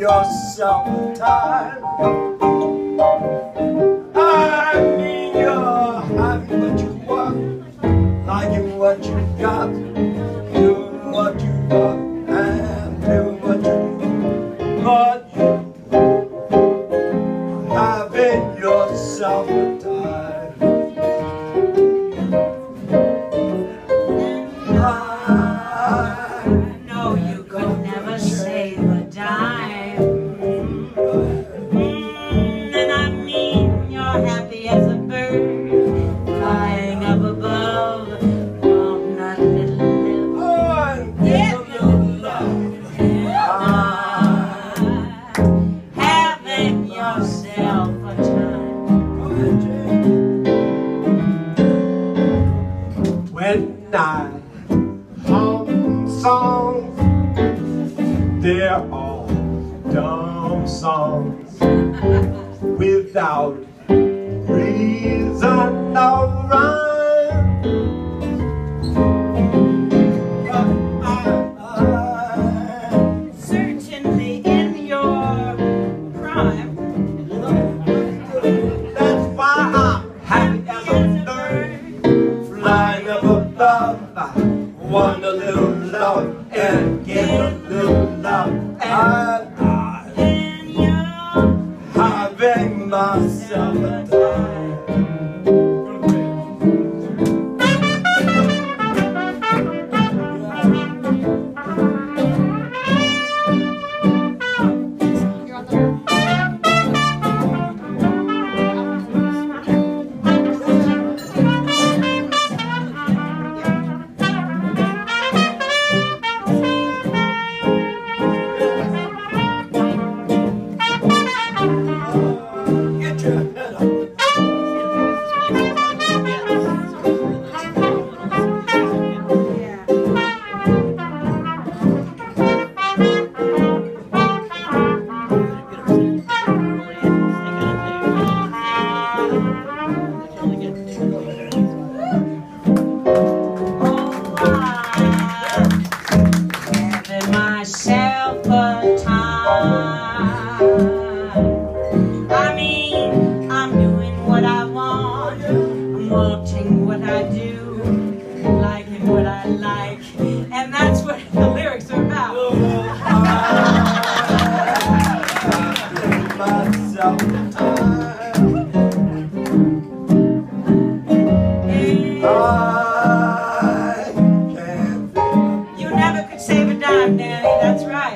yourself a time. I mean you're having what you want, liking what you got, doing what you want, and doing what you want. But you having yourself a time. And I mean you're happy as a bird flying up above on that little love. Having yourself a time. When I hum songs, they're all dumb songs without reason or rhyme. Certainly in your prime. That's why I'm happy as a bird flying up above. I want a little love and give a little love. Having myself a time. Myself a time. I mean, I'm doing what I want, I'm wanting what I do, liking what I like, and that's what the lyrics are about. Myself a time. You never could save a dime, Danny, that's right.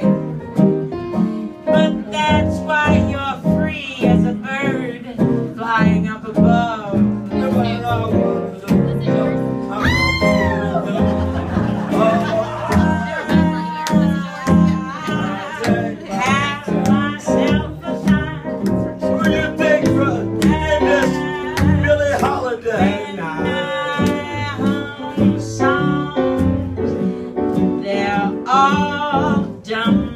But that's why you're free as a bird flying up above. Have myself a time. Who you think in this Billie Holiday Songs, they're all dumb.